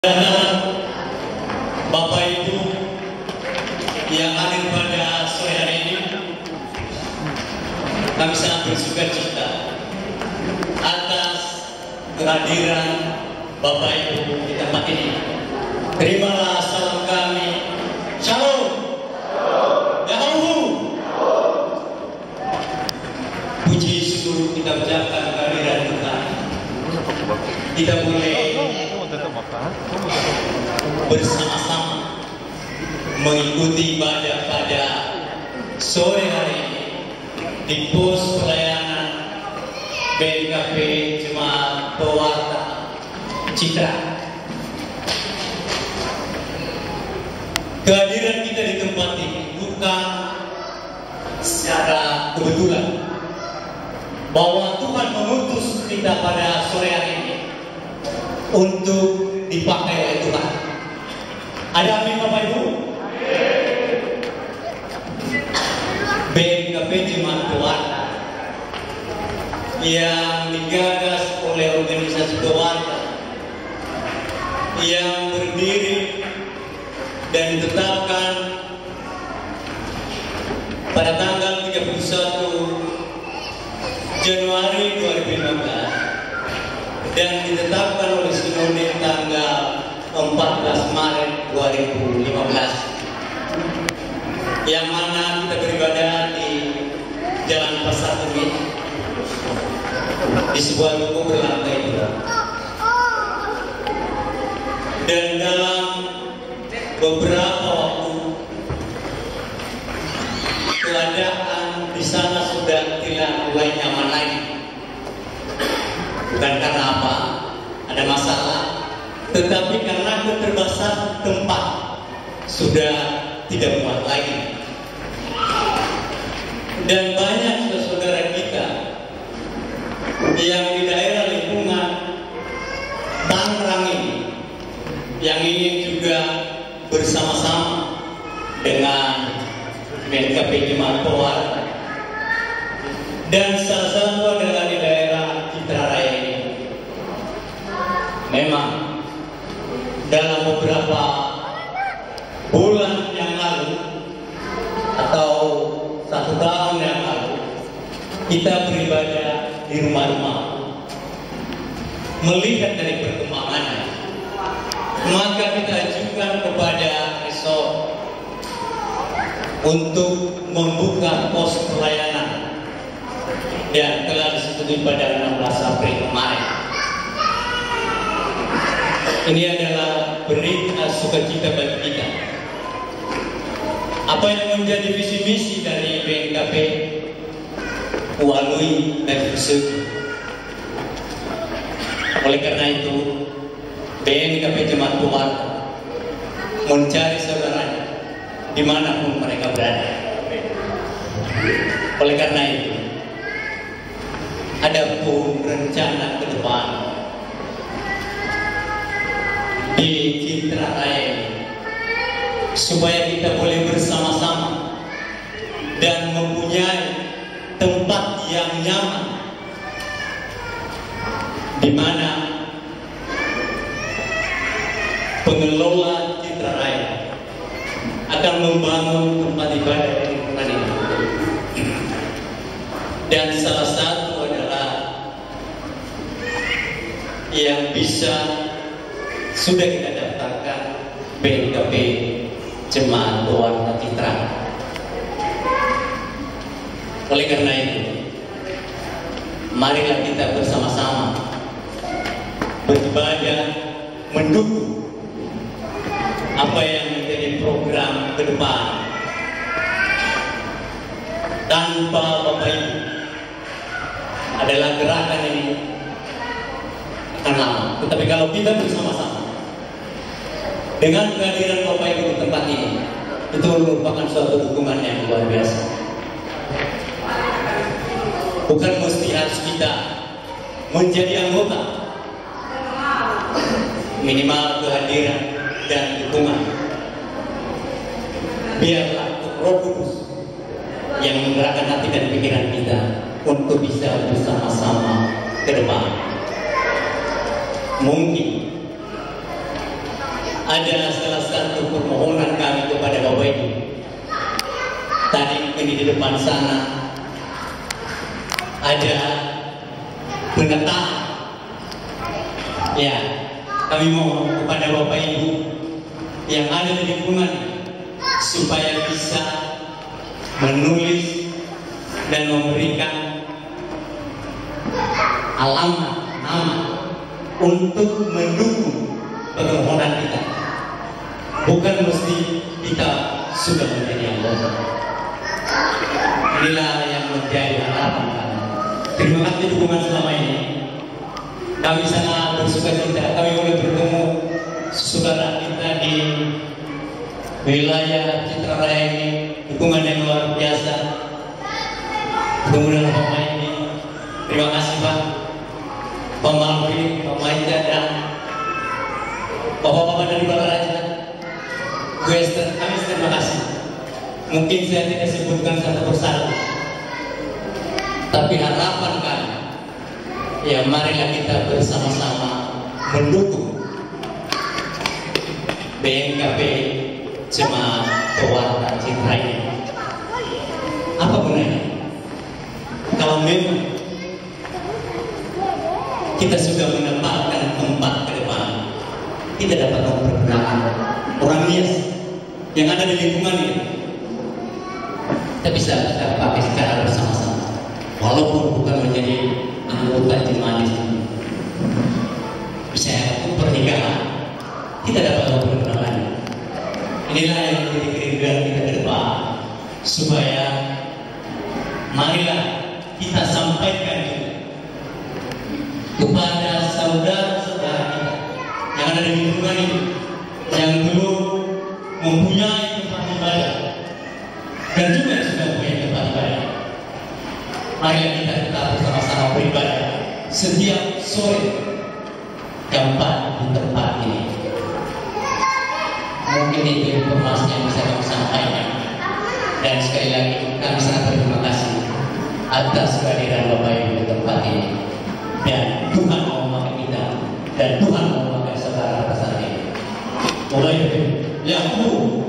Dan Bapak Ibu yang hadir pada sore hari ini, kami sangat bersuka cita atas kehadiran Bapak Ibu di tempat ini. Terimalah salam kami. Shalom. Yahoo. Puji syukur kita ucapkan kehadiran Tuhan. Kita boleh bersama-sama mengikuti ibadah pada sore hari ini di pos pelayanan BNKP Jemaat Pewarta Citra. Kehadiran kita di tempat ini bukan secara kebetulan, bahwa Tuhan mengutus kita pada sore hari ini untuk dipakai oleh Tuhan. Ada amin Bapak Ibu? BNKP Jemaat Pewarta yang digagas oleh organisasi pewarta yang berdiri dan ditetapkan pada tanggal 31 Januari 2015 dan ditetapkan oleh Sinode tanggal 14 Maret 2015, yang mana kita beribadah di Jalan Pasar Tebing di sebuah ruko berlantai 2. Dan dalam beberapa waktu keadaan di sana sudah tidak mulai nyaman lagi. Bukan karena apa, ada masalah, tetapi karena keterbatasan tempat sudah tidak muat lagi. Dan banyak saudara kita yang di daerah lingkungan Tangerang ini yang ingin juga bersama-sama dengan BNKP Jemaat Pewarta, dan salah satu adalah di daerah Citra Raya ini. Memang dalam beberapa bulan yang lalu atau 1 tahun yang lalu, kita beribadah di rumah-rumah. Melihat dari perkembangannya, maka kita ajukan kepada resort untuk membuka pos pelayanan dan telah disetujui pada 16 April kemarin. Ini adalah berita sukacita bagi kita. Apa yang menjadi visi misi dari BNKP Walui dan Kusuk. Oleh karena itu, BNKP Jemaat Pewarta mencari saudaranya dimanapun mereka berada. Oleh karena itu, ada pun rencana ke depan di Citra Raya ini, supaya kita boleh bersama-sama dan mempunyai tempat yang nyaman, di mana pengelola Citra Raya akan membangun tempat ibadah di lingkungan ini. Dan salah satu adalah yang bisa sudah kita daftarkan BNKP Jemaat Pewarta Citra. Oleh karena itu, marilah kita bersama-sama beribadah mendukung apa yang menjadi program ke depan. Tanpa Bapak Ibu adalah gerakan ini akan lama. Tetapi kalau kita bersama-sama dengan kehadiran Bapak Ibu di tempat ini, itu merupakan suatu dukungan yang luar biasa. Bukan mesti harus kita menjadi anggota, minimal kehadiran dan dukungan. Biarlah Roh Kudus yang menggerakkan hati dan pikiran kita untuk bisa bersama-sama ke depan. Mungkin ada salah satu permohonan kami kepada Bapak Ibu. Tadi mungkin di depan sana ada penataan. Ya, kami mohon kepada Bapak Ibu yang ada di lingkungan supaya bisa menulis dan memberikan alamat nama untuk mendukung permohonan kita. Bukan mesti kita sudah menjadi anggota. Inilah yang menjadi harapan kami. Terima kasih dukungan selama ini. Kami sangat bersuka cita kami boleh bertemu saudara kita di wilayah Citra Raya ini. Dukungan yang luar biasa. Bertemu dengan Bapak ini. Terima kasih Pak. Pak Malvi, Pak Maija, dan Bapak-bapak dari Balaraja. Bu Esther, kami terima kasih. Mungkin saya tidak sebutkan satu persatu, tapi harapan kami, ya marilah kita bersama-sama mendukung BNKB Jemaat Pewarta Citra ini. Apa gunanya? Kalau memang kita sudah menempatkan tempat ke depan, kita dapat mempergunakan orang biasa yang ada di lingkungan ini. Kita bisa kita pakai secara bersama-sama, walaupun bukan menjadi anggota jemaat ini. Bisa untuk pernikahan, kita dapat mempergunakan. Inilah yang menjadi kerinduan kita ke depan, supaya marilah kita sampaikan kepada saudara-saudara kita yang ada di lingkungan ini, yang belum mempunyai tempat ibadah dan juga yang sudah mempunyai tempat ibadah. Mari kita tetap bersama-sama beribadah setiap sore jam 4 di tempat ini. Mungkin itu informasi yang bisa kami sampaikan, dan sekali lagi kami sangat berterima kasih atas kehadiran Bapak Ibu di tempat ini. Dan Tuhan mau memakai kita, dan Tuhan mau memakai saudara saat ini. Mulai dari yang